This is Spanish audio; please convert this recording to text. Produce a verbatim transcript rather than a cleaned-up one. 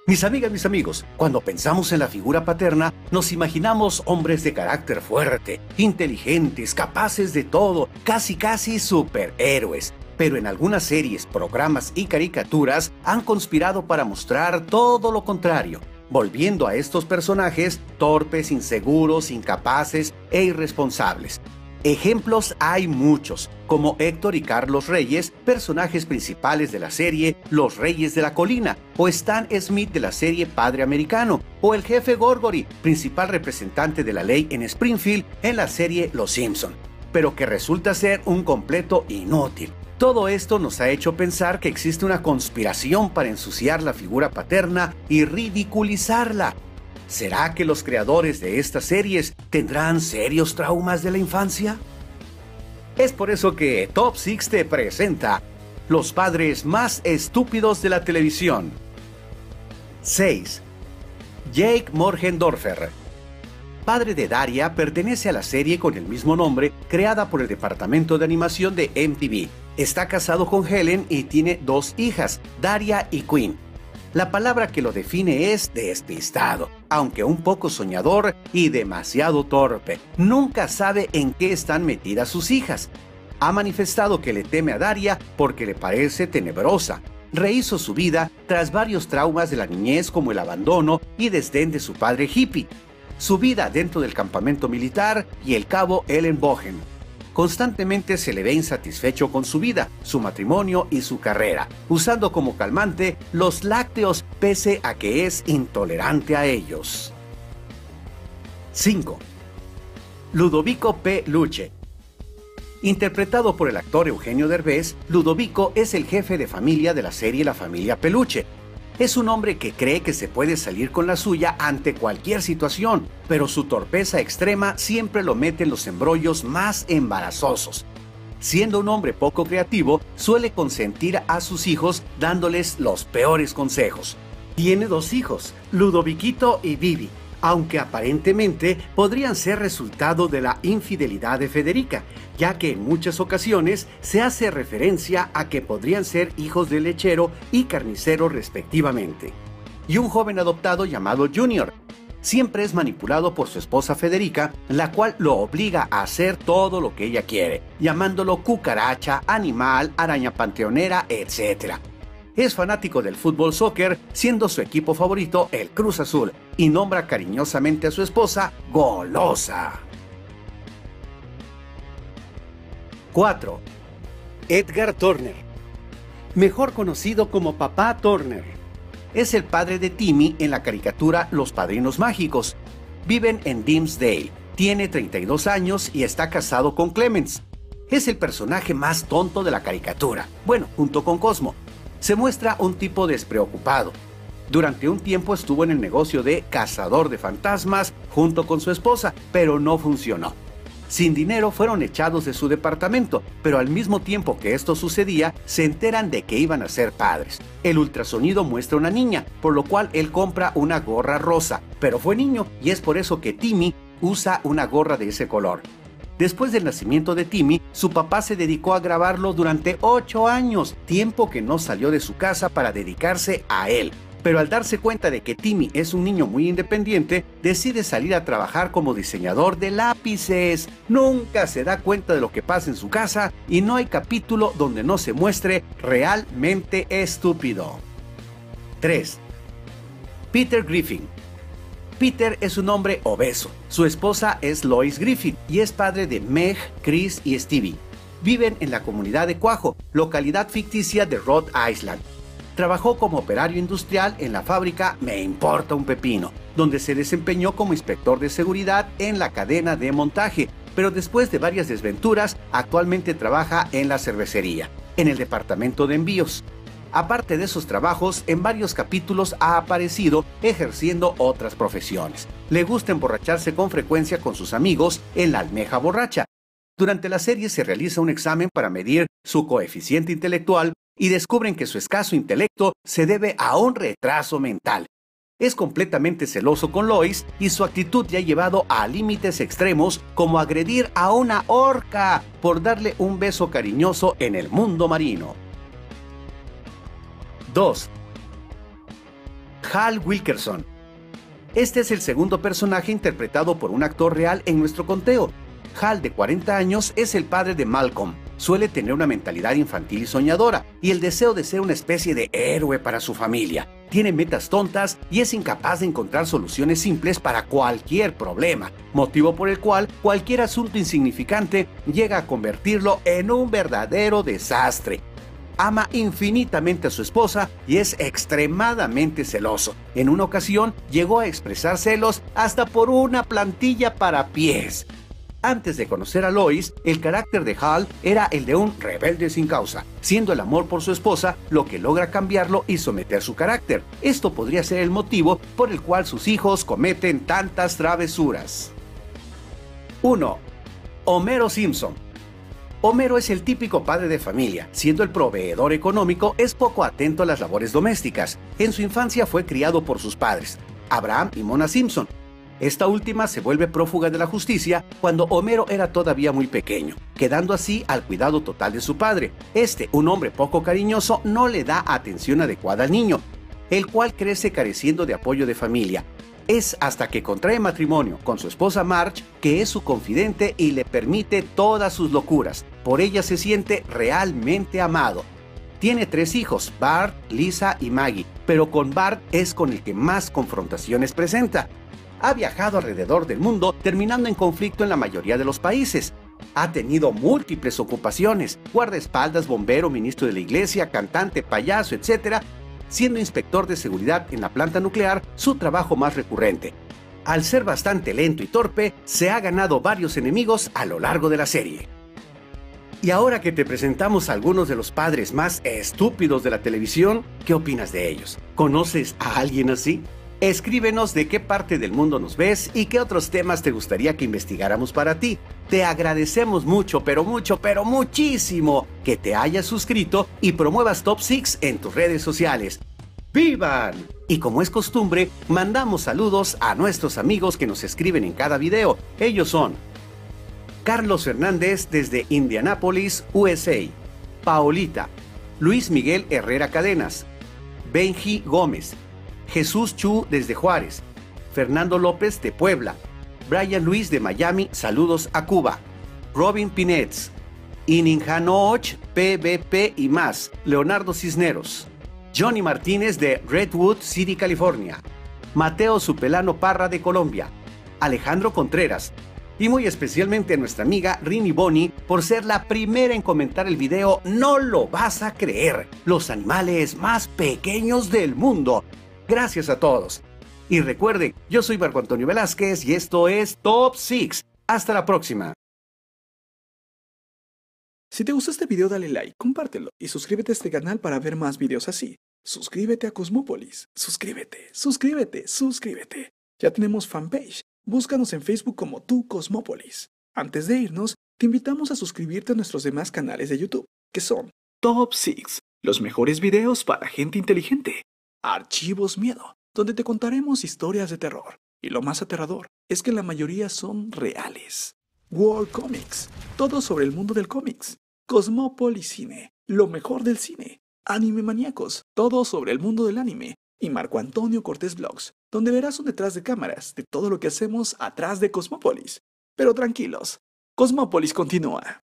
Mis amigas, mis amigos, cuando pensamos en la figura paterna, nos imaginamos hombres de carácter fuerte, inteligentes, capaces de todo, casi casi superhéroes. Pero en algunas series, programas y caricaturas han conspirado para mostrar todo lo contrario, volviendo a estos personajes torpes, inseguros, incapaces e irresponsables. Ejemplos hay muchos, como Héctor y Carlos Reyes, personajes principales de la serie Los Reyes de la Colina, o Stan Smith de la serie Padre Americano, o el jefe Gorgory, principal representante de la ley en Springfield en la serie Los Simpson, pero que resulta ser un completo inútil. Todo esto nos ha hecho pensar que existe una conspiración para ensuciar la figura paterna y ridiculizarla. ¿Será que los creadores de estas series tendrán serios traumas de la infancia? Es por eso que Top seis te presenta los padres más estúpidos de la televisión. seis. Jake Morgendorfer. Padre de Daria, pertenece a la serie con el mismo nombre, creada por el departamento de animación de M T V. Está casado con Helen y tiene dos hijas, Daria y Quinn. La palabra que lo define es despistado, aunque un poco soñador y demasiado torpe. Nunca sabe en qué están metidas sus hijas. Ha manifestado que le teme a Daria porque le parece tenebrosa. Rehizo su vida tras varios traumas de la niñez como el abandono y desdén de su padre hippie, su vida dentro del campamento militar y el cabo Ellenbogen. Constantemente se le ve insatisfecho con su vida, su matrimonio y su carrera, usando como calmante los lácteos pese a que es intolerante a ellos. cinco. Ludovico P. Luche. Interpretado por el actor Eugenio Derbez, Ludovico es el jefe de familia de la serie La Familia Peluche. Es un hombre que cree que se puede salir con la suya ante cualquier situación, pero su torpeza extrema siempre lo mete en los embrollos más embarazosos. Siendo un hombre poco creativo, suele consentir a sus hijos dándoles los peores consejos. Tiene dos hijos, Ludoviquito y Vivi, aunque aparentemente podrían ser resultado de la infidelidad de Federica, ya que en muchas ocasiones se hace referencia a que podrían ser hijos de lechero y carnicero respectivamente. Y un joven adoptado llamado Junior. Siempre es manipulado por su esposa Federica, la cual lo obliga a hacer todo lo que ella quiere, llamándolo cucaracha, animal, araña panteonera, etcétera. Es fanático del fútbol soccer, siendo su equipo favorito el Cruz Azul, y nombra cariñosamente a su esposa Golosa. cuatro. Edgar Turner. Mejor conocido como Papá Turner. Es el padre de Timmy en la caricatura Los Padrinos Mágicos. Viven en Dimmsdale, tiene treinta y dos años y está casado con Clemens. Es el personaje más tonto de la caricatura, bueno, junto con Cosmo. Se muestra un tipo despreocupado. Durante un tiempo estuvo en el negocio de cazador de fantasmas junto con su esposa, pero no funcionó. Sin dinero fueron echados de su departamento, pero al mismo tiempo que esto sucedía, se enteran de que iban a ser padres. El ultrasonido muestra una niña, por lo cual él compra una gorra rosa, pero fue niño y es por eso que Timmy usa una gorra de ese color. Después del nacimiento de Timmy, su papá se dedicó a grabarlo durante ocho años, tiempo que no salió de su casa para dedicarse a él. Pero al darse cuenta de que Timmy es un niño muy independiente, decide salir a trabajar como diseñador de lápices. Nunca se da cuenta de lo que pasa en su casa y no hay capítulo donde no se muestre realmente estúpido. tres. Peter Griffin. Peter es un hombre obeso. Su esposa es Lois Griffin y es padre de Meg, Chris y Stevie. Viven en la comunidad de Cuajo, localidad ficticia de Rhode Island. Trabajó como operario industrial en la fábrica Me Importa un Pepino, donde se desempeñó como inspector de seguridad en la cadena de montaje, pero después de varias desventuras, actualmente trabaja en la cervecería, en el departamento de envíos. Aparte de esos trabajos, en varios capítulos ha aparecido ejerciendo otras profesiones. Le gusta emborracharse con frecuencia con sus amigos en la almeja borracha. Durante la serie se realiza un examen para medir su coeficiente intelectual y descubren que su escaso intelecto se debe a un retraso mental. Es completamente celoso con Lois y su actitud le ha llevado a límites extremos como agredir a una orca por darle un beso cariñoso en el mundo marino. dos. Hal Wilkerson. Este es el segundo personaje interpretado por un actor real en nuestro conteo. Hal, de cuarenta años, es el padre de Malcolm. Suele tener una mentalidad infantil y soñadora, y el deseo de ser una especie de héroe para su familia. Tiene metas tontas y es incapaz de encontrar soluciones simples para cualquier problema, motivo por el cual cualquier asunto insignificante llega a convertirlo en un verdadero desastre. Ama infinitamente a su esposa y es extremadamente celoso. En una ocasión llegó a expresar celos hasta por una plantilla para pies. Antes de conocer a Lois, el carácter de Hal era el de un rebelde sin causa, siendo el amor por su esposa lo que logra cambiarlo y someter su carácter. Esto podría ser el motivo por el cual sus hijos cometen tantas travesuras. uno. Homero Simpson. Homero es el típico padre de familia. Siendo el proveedor económico, es poco atento a las labores domésticas. En su infancia fue criado por sus padres, Abraham y Mona Simpson. Esta última se vuelve prófuga de la justicia cuando Homero era todavía muy pequeño, quedando así al cuidado total de su padre. Este, un hombre poco cariñoso, no le da atención adecuada al niño, el cual crece careciendo de apoyo de familia. Es hasta que contrae matrimonio con su esposa Marge, que es su confidente y le permite todas sus locuras. Por ella se siente realmente amado. Tiene tres hijos, Bart, Lisa y Maggie, pero con Bart es con el que más confrontaciones presenta. Ha viajado alrededor del mundo, terminando en conflicto en la mayoría de los países. Ha tenido múltiples ocupaciones: guardaespaldas, bombero, ministro de la iglesia, cantante, payaso, etcétera, siendo inspector de seguridad en la planta nuclear su trabajo más recurrente. Al ser bastante lento y torpe, se ha ganado varios enemigos a lo largo de la serie. Y ahora que te presentamos a algunos de los padres más estúpidos de la televisión, ¿qué opinas de ellos? ¿Conoces a alguien así? Escríbenos de qué parte del mundo nos ves y qué otros temas te gustaría que investigáramos para ti. Te agradecemos mucho, pero mucho, pero muchísimo que te hayas suscrito y promuevas Top seis en tus redes sociales. ¡Vivan! Y como es costumbre, mandamos saludos a nuestros amigos que nos escriben en cada video. Ellos son Carlos Fernández desde Indianápolis, U S A, Paolita, Luis Miguel Herrera Cadenas, Benji Gómez, Jesús Chu desde Juárez, Fernando López de Puebla, Brian Luis de Miami, saludos a Cuba, Robin Pinets, Ininjanoch, P B P y más, Leonardo Cisneros, Johnny Martínez de Redwood City, California, Mateo Supelano Parra de Colombia, Alejandro Contreras, y muy especialmente a nuestra amiga Rini Boni por ser la primera en comentar el video No lo vas a creer, los animales más pequeños del mundo. Gracias a todos. Y recuerden, yo soy Marco Antonio Velázquez y esto es Top seis. Hasta la próxima. Si te gustó este video, dale like, compártelo y suscríbete a este canal para ver más videos así. Suscríbete a Cosmópolis. Suscríbete, suscríbete, suscríbete. Ya tenemos fanpage. Búscanos en Facebook como Tu Cosmópolis. Antes de irnos, te invitamos a suscribirte a nuestros demás canales de YouTube, que son Top seis, los mejores videos para gente inteligente. Archivos Miedo, donde te contaremos historias de terror. Y lo más aterrador es que la mayoría son reales. World Comics, todo sobre el mundo del cómics. Cosmópolis Cine, lo mejor del cine. Anime Maníacos, todo sobre el mundo del anime. Y Marco Antonio Cortés Vlogs, donde verás un detrás de cámaras de todo lo que hacemos atrás de Cosmópolis. Pero tranquilos, Cosmópolis continúa.